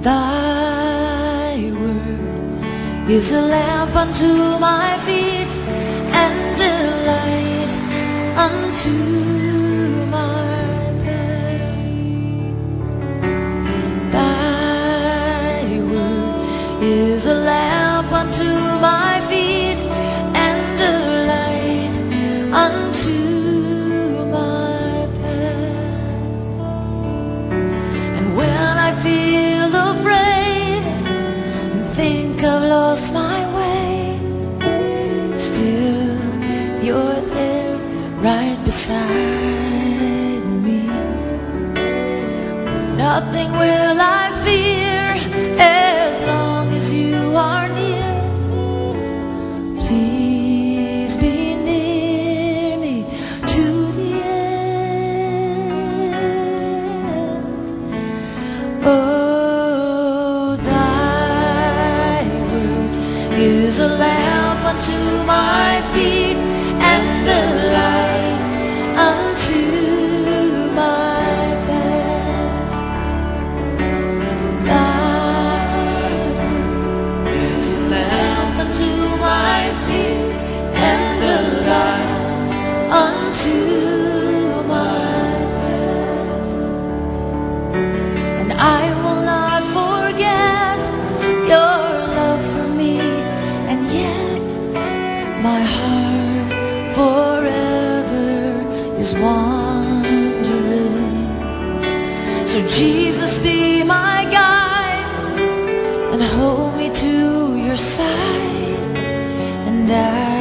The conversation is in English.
Thy word is a lamp unto my feet and a light unto my path. Thy word is a lamp unto my feet and a light unto my path. And when I feel afraid and think I've lost my way, still you're there right beside me. Nothing will I fear as long as you are near. Please be near me to the end. Oh, thy word is a lamp unto my feet and a light unto my path. Thy word is a lamp unto my feet and a light unto my path. And I will not forget your love for me, and yet my heart forever is wandering. So Jesus, be my guide and hold me to your side, and I